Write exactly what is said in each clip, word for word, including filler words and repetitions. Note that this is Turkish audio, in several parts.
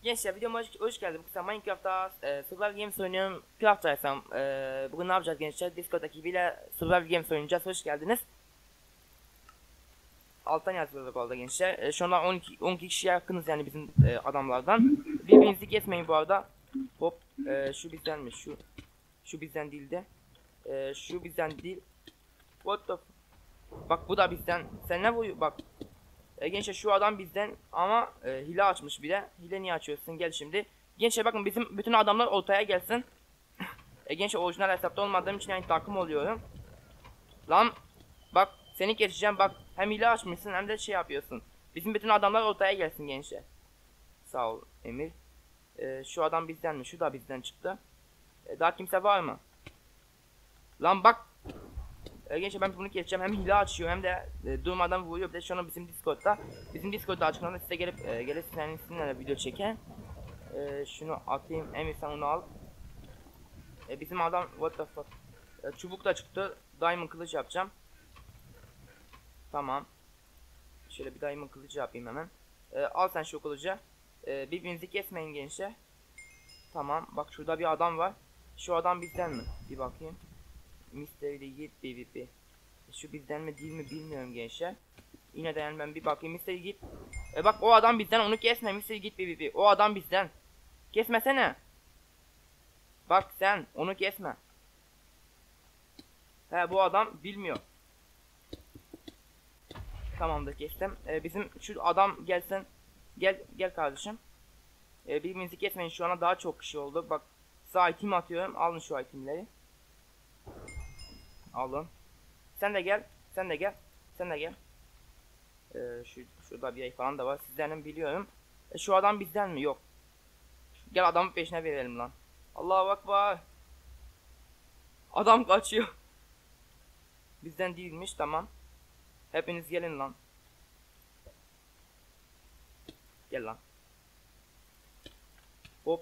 Gençler videoma hoş, hoş geldiniz. Kısa Minecraft'ta e, Survival Games oynuyorum. Craft'taysam e, bugün ne yapacağız gençler? Discord ekibiyle Survival Games oynayacağız. Hoş geldiniz. Alttan yazıyorlar bu arada gençler. E, şu anda on iki, on iki kişiye yakınız yani bizim e, adamlardan. Birbirinizi kesmeyin bu arada. Hop e, şu bizdenmiş şu. Şu bizden değildi. E, şu bizden değil. What the Bak bu da bizden. Sen ne vuruyor? Bak. E, gençler şu adam bizden ama e, hile açmış bir de. Hile niye açıyorsun? Gel şimdi. Gençler bakın bizim bütün adamlar ortaya gelsin. E, gençler orijinal hesapta olmadığım için yani takım oluyorum. Lan bak seni geçeceğim bak. Hem hile açmışsın hem de şey yapıyorsun. Bizim bütün adamlar ortaya gelsin gençler. Sağ ol Emir. E, şu adam bizden mi? Şu da bizden çıktı. E, daha kimse var mı? Lan bak. E, gençler ben bunu geçeceğim. Hem hile açıyor hem de e, durmadan vuruyor. Bir de şu an bizim Discord'da. Bizim Discord'da açıklamada size gelip e, gelip sizinle video çeken. E, şunu atayım. Emir sen onu al. E, bizim adam what the fuck. E, çubuk da çıktı. Diamond kılıç yapacağım. Tamam. Şöyle bir diamond kılıç yapayım hemen. E, al sen şu kılıcı. E, birbirinizi kesmeyin gençler. Tamam. Bak şurada bir adam var. Şu adam bizden mi? Bir bakayım. Mystery Git B V P. Şu bizden mi değil mi bilmiyorum gençler. Yine de yani ben bir bakayım. Mystery Git. E bak o adam bizden, onu kesme. Mystery Git B V P. O adam bizden. Kesmesene. Bak sen onu kesme. He bu adam bilmiyor. Tamamdır kestim. E, bizim şu adam gelsin. Gel gel kardeşim. E, birbirinizi kesmeyin. Şu ana daha çok kişi oldu. Bak sağ item atıyorum. Alın şu itemleri. Alın. Sen de gel. Sen de gel. Sen de gel. Ee, şu şurada bir ay falan da var. Sizlerin biliyorum. E, şu adam bizden mi? Yok. Gel adamın peşine verelim lan. Allahu Ekber. Adam kaçıyor. Bizden değilmiş, tamam. Hepiniz gelin lan. Gel lan. Hop.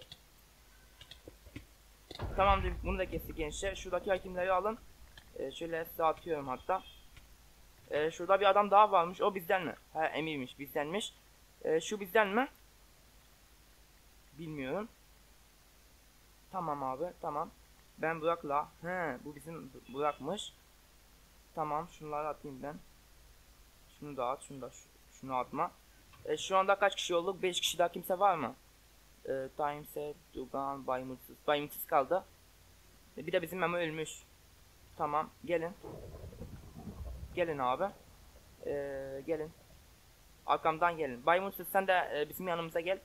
Tamamdır, bunu da kestik gençler. Şuradaki itemleri alın. Ee, şöyle size atıyorum hatta. Ee, şurada bir adam daha varmış. O bizden mi? He Emir'miş, bizdenmiş. Ee, şu bizden mi? Bilmiyorum. Tamam abi, tamam. Ben Burak'la. He, bu bizim Burak'mış. Tamam, şunları atayım ben. Şunu da at, şunu da şunu atma. Ee, şu anda kaç kişi olduk? beş kişi, daha kimse var mı? Ee, Timeset, Dugan, Baymutsuz. Baymutsuz kaldı. Ee, bir de bizim Memo ölmüş. Tamam, gelin. Gelin abi. Ee, gelin. Arkamdan gelin. Baymutsuz sen de e, bizim yanımıza gel.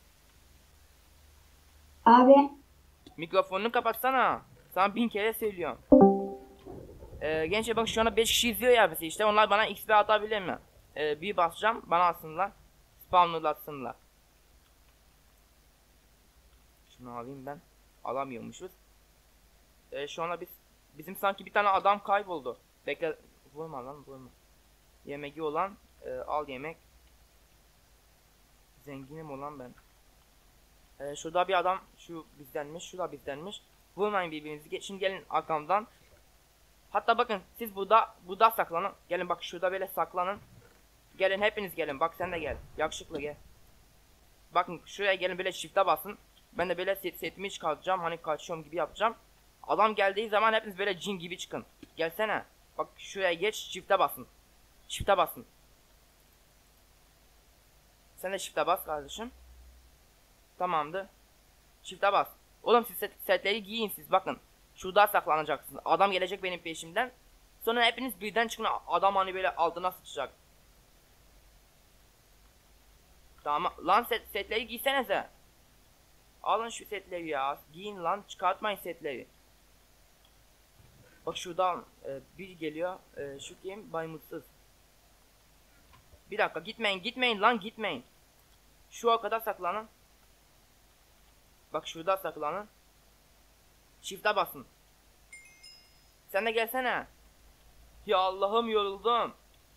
Abi. Mikrofonunu kapatsana. Sana bin kere söylüyorum. Ee, gençler bak şu anda beş kişi izliyor ya bizi işte. Onlar bana X P atabilir mi? Ee, bir basacağım. Bana atsınlar. Spawnerlatsınlar. Şunu alayım ben. Alamıyormuşuz. Ee, şu anda biz bizim sanki bir tane adam kayboldu. Bekle. Vurma lan vurma. Yemeği olan e, al yemek. Zenginim olan ben. Ee, şurada bir adam şu bizdenmiş. Şu da bizdenmiş. Vurmayın birbirinizi. Şimdi gelin arkamdan. Hatta bakın siz burada burada saklanın. Gelin bak şurada böyle saklanın. Gelin hepiniz gelin. Bak sen de gel. Yakışıklı gel. Bakın şuraya gelin böyle shift'e basın. Ben de böyle set, setimi çıkartacağım. Hani kaçıyorum gibi yapacağım. Adam geldiği zaman hepiniz böyle cin gibi çıkın. Gelsene. Bak şuraya geç, shift'e basın. Shift'e basın. Sen de shift'e bas kardeşim. Tamamdır. Shift'e bas. Oğlum siz set, setleri giyin siz bakın. Şurada saklanacaksınız. Adam gelecek benim peşimden. Sonra hepiniz birden çıkın. Adam hani böyle altına sıçacak. Tamam. Lan set, setleri giysenize. Alın şu setleri ya. Giyin lan. Çıkartmayın setleri. Bak şuradan e, bir geliyor. E, şu kim? Baymutsuz. Bir dakika gitmeyin. Gitmeyin lan gitmeyin. Şu arkada saklanın. Bak şurada saklanın. Shift'e basın. Sen de gelsene. Ya Allah'ım yoruldum.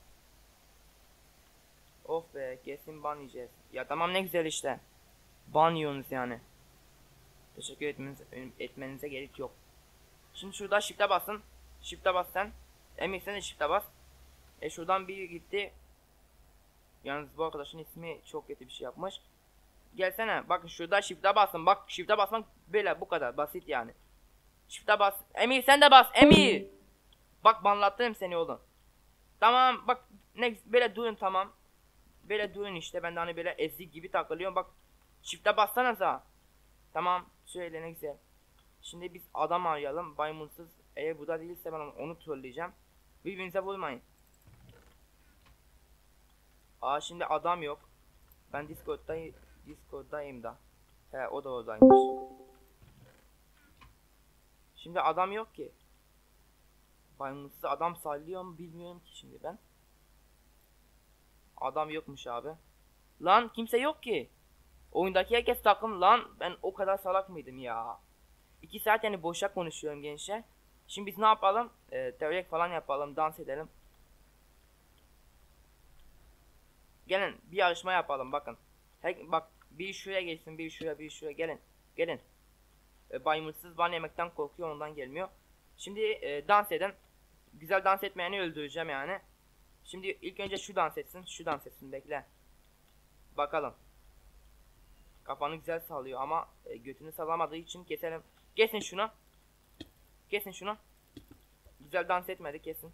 Of be kesin ban yiyeceğiz. Ya tamam ne güzel işte. Ban yiyorsunuz yani. Teşekkür etmenize, etmenize gerek yok. Şimdi şurada shift'e basın. Shift'e bas sen. Emir sen de shift'e bas. E şuradan biri gitti. Yalnız bu arkadaşın ismi çok kötü bir şey yapmış. gelsene. Bakın şurada shift'e basın. Bak shift'e basmak böyle bu kadar basit yani. Shift'e bas. Emir sen de bas. Emir. Bak banlattım seni oğlum. Tamam bak ne böyle durun tamam. Böyle durun işte ben de hani böyle ezik gibi takılıyorum. Bak shift'e bassanıza. Tamam şöyle ne güzel. Şimdi biz adam arayalım. Maymunsuz. Eğer bu da değilse ben onu trolleyeceğim. Birbirinize vurmayın. Aa şimdi adam yok. Ben Discord'dayım. Discord'dayım da. He o da oradaymış. Şimdi adam yok ki. Maymunsuz adam sallıyor mu bilmiyorum ki şimdi ben. Adam yokmuş abi. Lan kimse yok ki. Oyundaki herkes takım lan. Ben o kadar salak mıydım ya. iki saat yani boşa konuşuyorum gençler. Şimdi biz ne yapalım? Ee, teorik falan yapalım. Dans edelim. Gelin bir yarışma yapalım bakın. Her, bak bir şuraya geçsin, bir şuraya, bir şuraya gelin. Gelin. E, Maymunsuz ban yemekten korkuyor, ondan gelmiyor. Şimdi e, dans edin. Güzel dans etmeyeni öldüreceğim yani. Şimdi ilk önce şu dans etsin, şu dans etsin bekle. Bakalım. Kafanı güzel sallıyor ama e, götünü sallamadığı için keselim. Kesin şunu. Kesin şunu. Güzel dans etmedi kesin.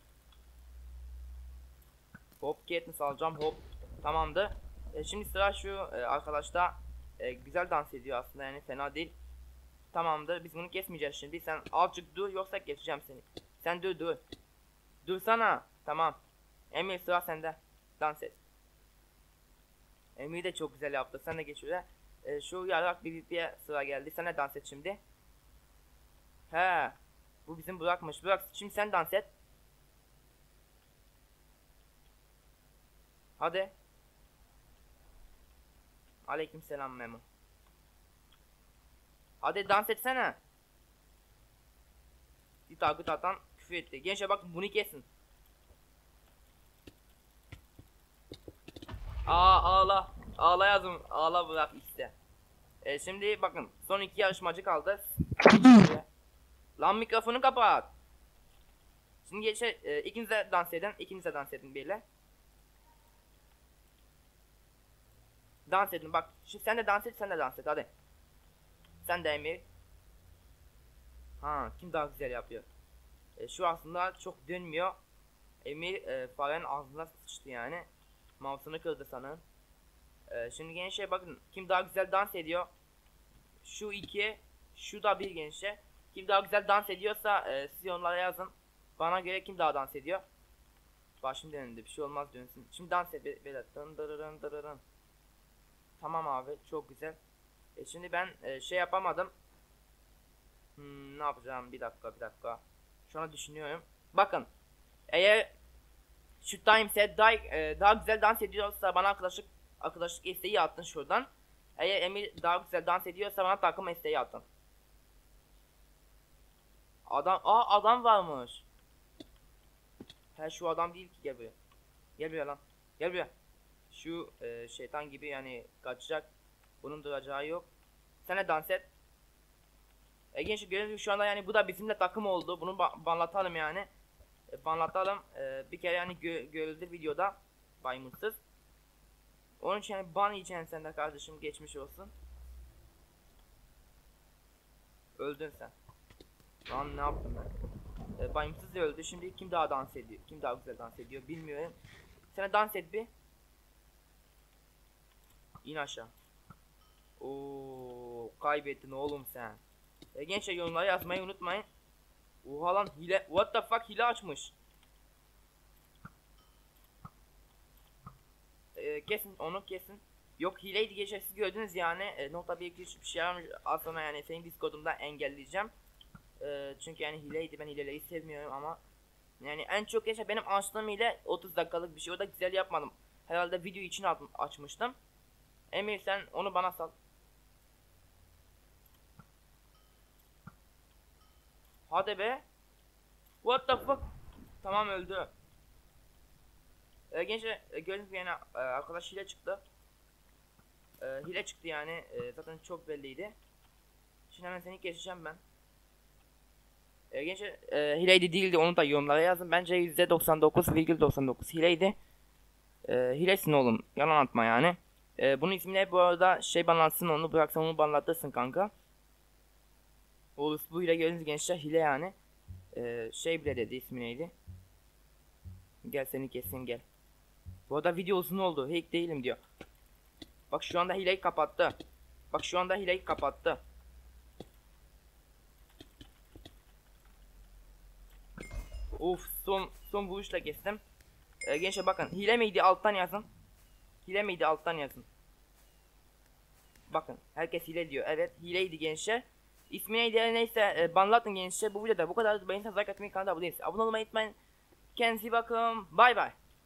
Hop Katniss alacağım hop. Tamamdır. E, şimdi sıra şu e, arkadaşta e, güzel dans ediyor aslında yani fena değil. Tamamdır biz bunu kesmeyeceğiz şimdi. Sen azıcık dur yoksa keseceğim seni. Sen dur dur. Dursana. Tamam. Emir sıra sende. Dans et. Emir de çok güzel yaptı. Sen de geç şuraya. E, şu yarak bir bir sıra geldi. Sen de dans et şimdi. He. Bu bizim Burak'mış. Burak şimdi sen dans et. Hadi. Aleykümselam Memo. Hadi dans etsene. Bir takip atan küfür etti. Gençler bak bunu kesin. Aa ağla. Ağla yazım. Ağla bırak işte. E, şimdi bakın son iki yarışmacı kaldı. Lan mikrofonu kapat. Şimdi geçe e, ikiniz de dans edin. İkiniz de dans edin böyle. Dans edin bak. Şimdi sen de dans et, sen de dans et hadi. Sen de Emir. Ha kim daha güzel yapıyor? E, şu aslında çok dönmüyor. Emir e, farenin ağzına sıçtı yani. Mouse'unu kırdı sanırım. E, şimdi gençler bakın kim daha güzel dans ediyor. Şu iki, şu da bir gençler. Kim daha güzel dans ediyorsa e, siz yorumlara yazın. Bana göre kim daha dans ediyor? Başım dönündü bir şey olmaz dönsün. Şimdi dans et böyle. Dın dırırın dırırın. Tamam abi çok güzel. E, şimdi ben e, şey yapamadım. Hmm, ne yapacağım bir dakika bir dakika. Şu an düşünüyorum. Bakın. Eğer şu time set daha, e, daha güzel dans ediyorsa bana arkadaşlık arkadaşlık isteği attın şuradan. Eğer Emir daha güzel dans ediyorsa bana takım isteği attın. Adam aa adam varmış. He şu adam değil ki gel buraya. Gel buraya lan. Gel buraya. Şu e, şeytan gibi yani kaçacak. Bunun duracağı yok. Sen de dans et. E gençler gördüğünüz şu anda yani bu da bizimle takım oldu. Bunu ba banlatalım yani. E, banlatalım. E, bir kere yani gö görüldü videoda. Maymunsuz. Onun için yani ban yiyeceksin sen de kardeşim geçmiş olsun. Öldün sen. Lan ne yaptım ben? E, Maymunsuz da öldü. Şimdi kim daha dans ediyor? Kim daha güzel dans ediyor bilmiyorum. Sen de dans et bir. İn aşağı. Oo, kaybettin oğlum sen. E, gençler yorumlara yazmayı unutmayın. Oha lan hile. What the fuck hile açmış. E, kesin onu kesin. Yok hileydi gençler siz gördünüz yani. E, nokta bir iki üç bir şey yapmış. Aslında yani senin Discord'umda engelleyeceğim. E, çünkü yani hileydi ben hileleri sevmiyorum ama. Yani en çok gençler benim açtığım hile otuz dakikalık bir şey. O da güzel yapmadım. Herhalde video için açmıştım. Emir sen onu bana sal. Hadi be. What the fuck? Tamam öldü. Ee, gençler e, gördüğünüz gibi yani e, arkadaş hile çıktı. E, hile çıktı yani e, zaten çok belliydi. Şimdi hemen seni geçeceğim ben. E, gençler e, hileydi değildi onu da yorumlara yazın. Bence yüzde doksan dokuz virgül doksan dokuz hileydi. E, hilesin oğlum yalan atma yani. Ee, bunun ismini bu arada şey banlatsın, onu bıraksan onu banlattırsın kanka. Oğlum bu hile gördüğünüz gençler hile yani. Ee, şey bile dedi, ismi neydi? Gel seni kesin gel. Bu arada video uzun oldu. Hack değilim diyor. Bak şu anda hileyi kapattı. Bak şu anda hileyi kapattı. Of, son son vuruşla kestim. Ee, gençler bakın, hile miydi alttan yazın. Hile miydi alttan yazın. Bakın herkes hile diyor. Evet hileydi gençler. İsmi neydi neyse e, banlatın gençler. Bu videoda bu kadar. Beğenirseniz like atmayı, kanala abone değilseniz abone olmayı unutmayın. Kendinize iyi bakın. Bay bay.